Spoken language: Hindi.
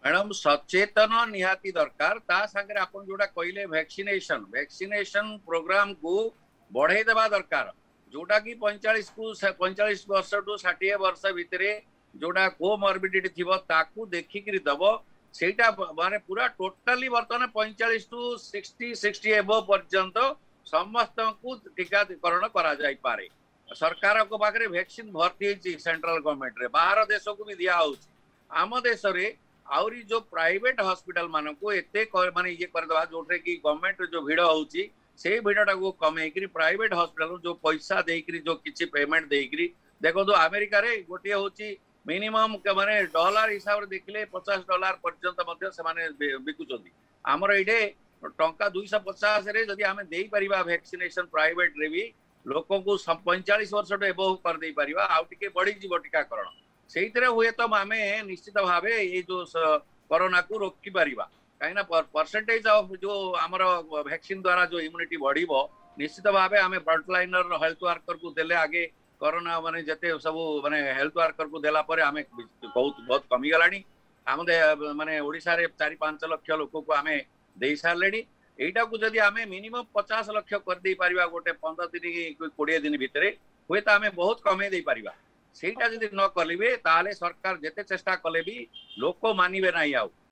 मैडम सचेतन निहाती दरकार ता संगे आपण जोड़ा कहले वैक्सीनेशन वैक्सीनेशन प्रोग्राम को बढ़ाई देवा दरकार जोटा कि 45 वर्ष टू 60 वर्ष भितर जोड़ा कोमॉर्बिडिटी थिबो ताकू देखिक दब सेटा माने पूरा टोटाली बर्तमान 45 टू 60 एबो पर्यंत समस्त को टीकाकरण करा जाई पारे सरकार को पाखरे वैक्सीन भर्ती सेंट्रल गवर्नमेंट रे बाहर देश को भी दिया होची आम देश रे आउरी जो प्राइवेट हॉस्पिटल मान को एते माने ये कर दवा जोटे कि गवर्नमेंट जो भीड़ होची से भीड़टा को कमे प्राइवेट हॉस्पिटल जो पैसा देकरी जो किछि पेमेंट देकरी देखो तो अमेरिका रे गोटे होची मिनिमम माने डॉलर हिसाब रे देखले $50 पर्यंत मध्य से माने बिकुचोंदी हमर एडे टंका 250 रे जदी हमें देई परिबा वैक्सीनेशन प्राइवेट रे भी लोक को 45 वर्ष एबो कर देई परिबा आ टिके बढ़ी जीव टीकाकरण सेइतरे हुए तो आमे निश्चित भावे ये जो कोरोना को रोकी परिबा कहीं परसेंटेज ऑफ जो आमर वैक्सीन द्वारा जो इम्यूनिटी बढ़िबो निश्चित भावे आमे फ्रंटलाइनर हेल्थ वर्कर को देले आगे कोरोना माने जते सब माने हेल्थ वर्कर को देला परे आमे बहुत कमी गलानी आम माने ओडिसा रे 4-5 लाख लोक को आमे देई सारलेनी एटा को जदी आमे मिनिमम 50 लाख कर दे परिबा गोटे 15 दिन 20 दिन भितरे हुए तो आमे बहुत कमे दे परिबा सेटा जदी न करलिबे ताले सरकार जते चेष्टा कले भी लोक मानिबे नाही आउ